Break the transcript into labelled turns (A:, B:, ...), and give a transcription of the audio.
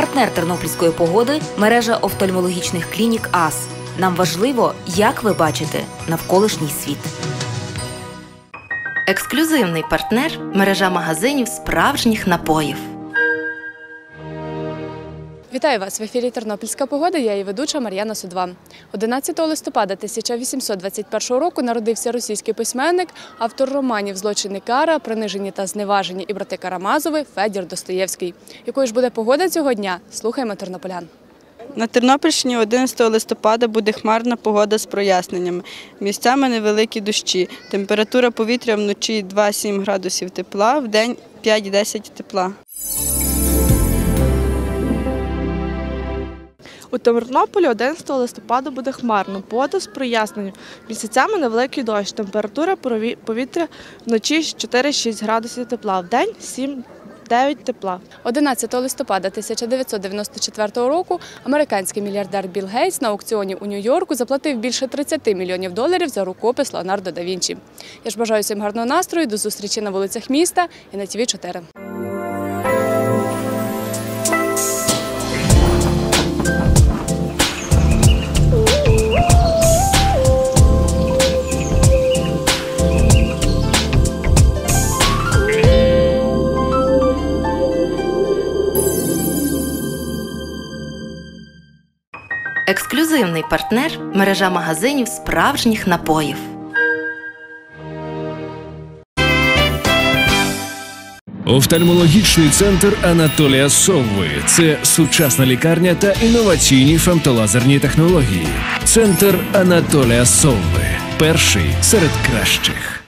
A: Партнер тернопільської погоди – мережа офтальмологічних клінік АС. Нам важливо, як ви бачите навколишній світ.
B: Ексклюзивний партнер – мережа магазинів справжніх напоїв.
C: Вітаю вас! В ефірі «Тернопільська погода», я її ведуча Мар'яна Судва. 11 листопада 1821 року народився російський письменник, автор романів «Злочин і кара», «Принижені та зневажені» і «Брати Карамазови» Федір Достоєвський. Якою ж буде погода цього дня? Слухаємо тернополян.
D: На Тернопільщині 11 листопада буде хмарна погода з проясненнями. Місцями невеликі дощі. Температура повітря вночі 2-7 градусів тепла, вдень 5-10 тепла.
E: У Тернополі 11 листопада буде хмарно, погода з проясненням. Місяцями невеликий дощ, температура повітря вночі 4-6 градусів тепла, вдень 7-9 тепла.
C: 11 листопада 1994 року американський мільярдер Білл Гейтс на аукціоні у Нью-Йорку заплатив більше $30 мільйонів за рукопис Леонардо да Вінчі. Я ж бажаю всім гарного настрою, до зустрічі на вулицях міста і на ТВ4.
B: Ексклюзивний партнер – мережа магазинів справжніх напоїв.
F: Офтальмологічний центр Анатолія Совви – це сучасна лікарня та інноваційні фемтолазерні технології. Центр Анатолія Совви – перший серед кращих.